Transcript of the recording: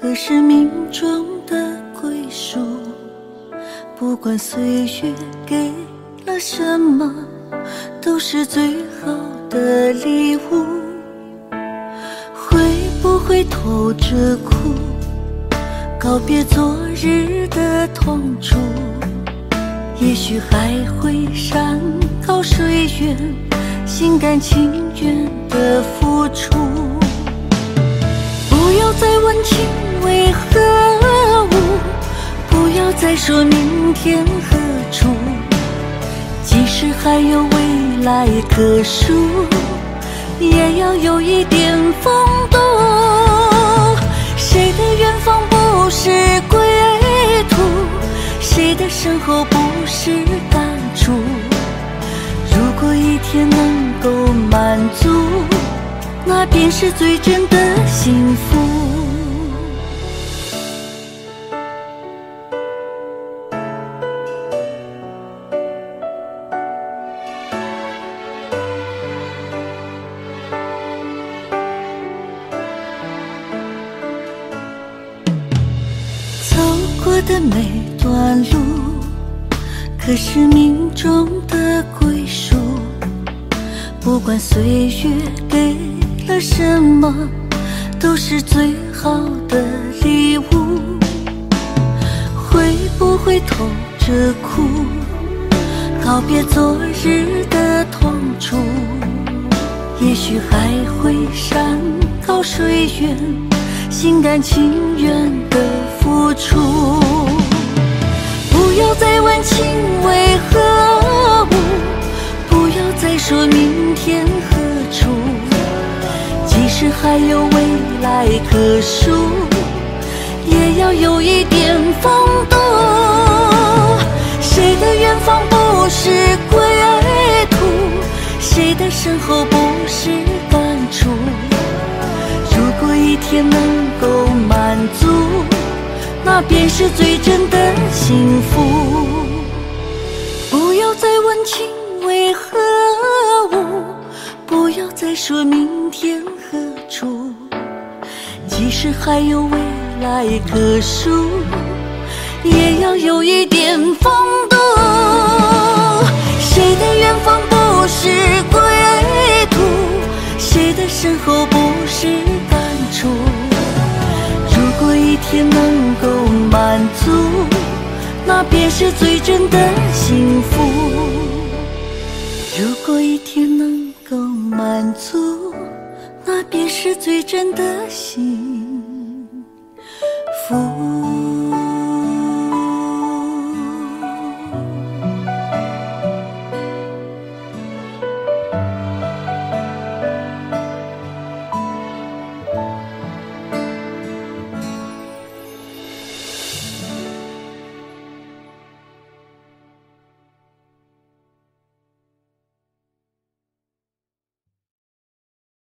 可是命中的归属，不管岁月给了什么，都是最好的礼物。会不会偷着哭，告别昨日的痛楚？也许还会山高水远，心甘情愿的付出。不要再问情为何物，不要再说明天何处。即使还有未来可数，也要有一点风度。谁的远方不是归途，谁的身后不是感触。如果一天能够满足，那便是最真的幸福。走过的每段路，可是命中的归属。不管岁月给了什么，都是最好的礼物。会不会偷着哭，告别昨日的痛楚？也许还会山高水远，心甘情愿的付出。不要再问情为何物，不要再说明天何处。即使还有未来可数，也要有一点风度。谁的远方不是归途，谁的身后不是感触。如果一天能够满足，那便是最真的幸福。不要再问情为何物，不要再说明天何处。即使还有未来可数，也要有一点风度。谁的远方不是归途，谁的身后不是感触。如果一天能够满足，那便是最真的幸福。如果一天能够满足，那便是最真的幸福。